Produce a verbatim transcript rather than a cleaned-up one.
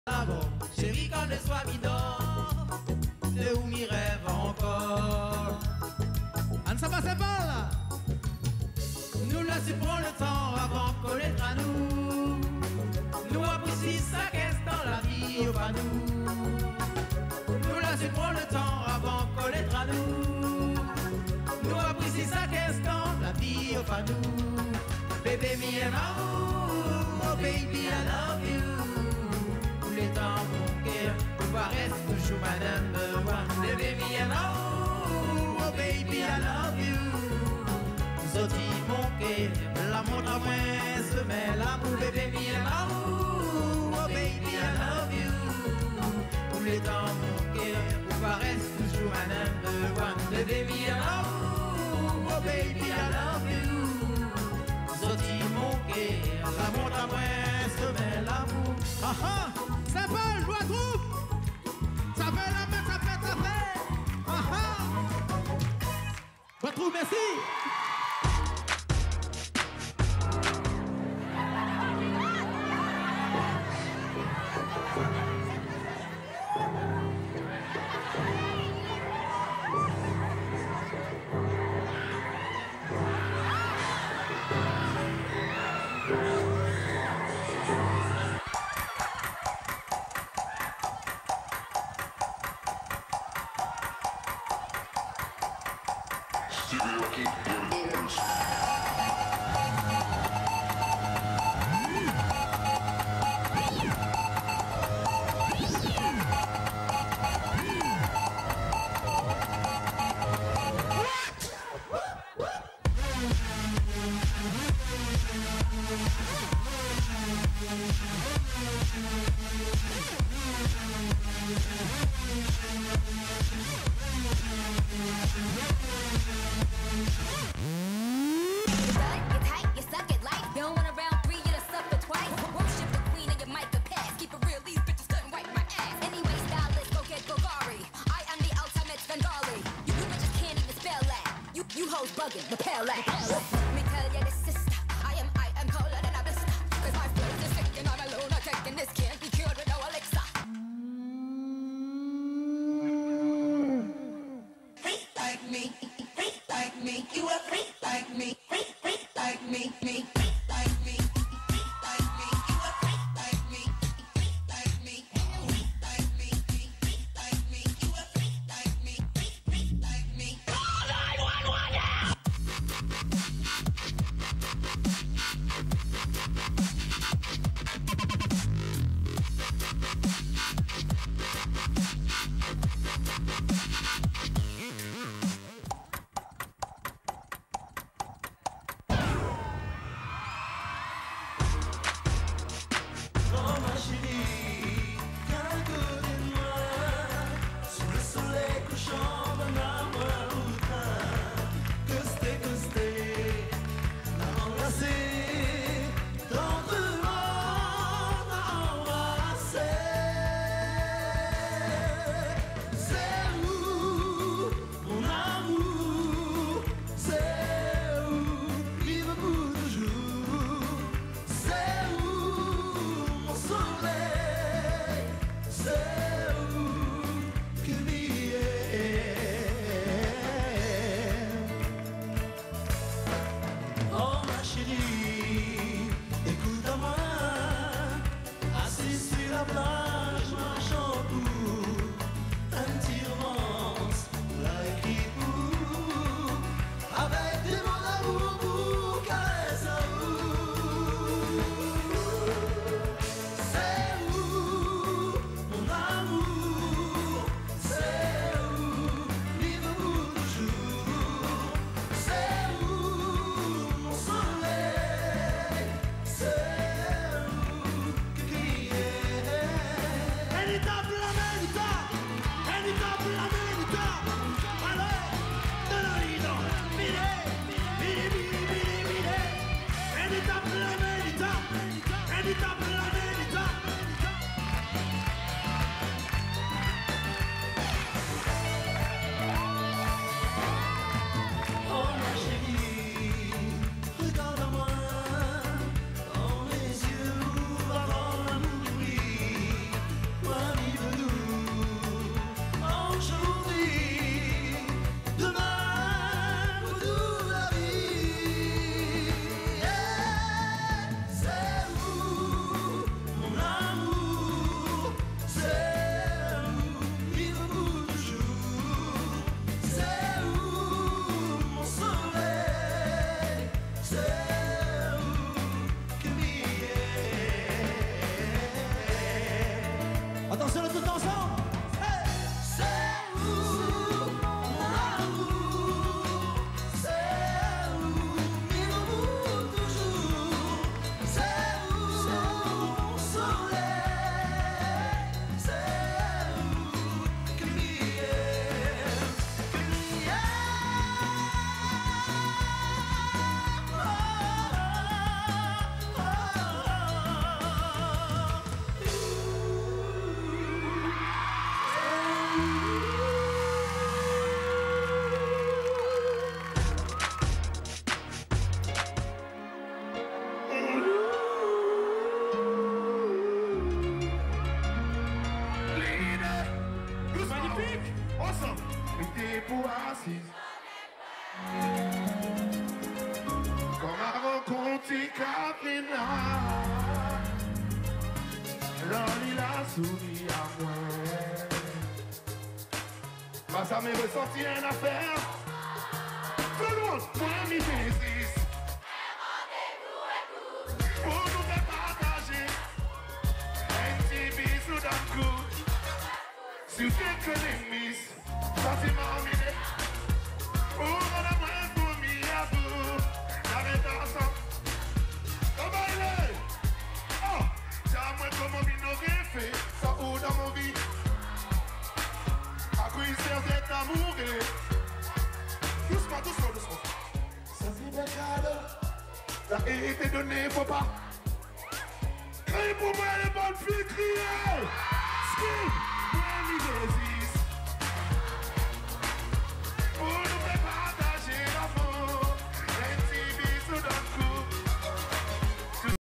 D'abord, chérie, quand le soir il dort, c'est où m'y rêve encore. On s'en passe pas là. Nous laissons prendre le temps avant qu'on l'être à nous. Nous apprécions ça qu'est dans la vie au pas nous. Nous laissons prendre le temps avant qu'on l'être à nous. Nous apprécions ça qu'est dans la vie au pas nous. Baby, me and oh, baby, I love you. Tous les temps, mon cœur, tu vas rester toujours ma number one. Baby, me and oh, baby, I love you. Sorti mon cœur, la montre à moi, se met l'amour. Baby, me and oh, baby, I love you. Tous les temps, mon cœur, tu vas rester toujours ma number one. Baby, me and oh, baby, I love you. Sorti mon cœur, la montre à moi, se met l'amour. Ah ah, ça fait, je vois troupe. Ça fait la main, ça fait, ça fait. Ah ah. Je vois troupe, merci. Attention, tout ensemble. Hey. C'est où mon amour? C'est où il nous bouge toujours? C'est où mon soleil? C'est où que l'hier, que l'hier. Magnifique! Ensemble! Mettez pour assise. Comme avant qu'on t'y Katrina. Alors il a souri à moi. Bah ça m'est ressenti une affaire. Tout le monde, moi m'y business. Pour nous faire partager un petit bisou d'un coup. Si vous faites que les miss, ça c'est marminé. Pour on a moins pour m'y à vous. J'arrête ensemble. Comment il est? Oh, j'ai moins comment m'y n'aurait fait. Ça ou dans mon vie. À quoi il sert d'être amoureux? Doucement, doucement, doucement. Ça c'est bien cadeau. Ça a été donné, faut pas. Criez pour moi les bonnes filles, criez! Skip!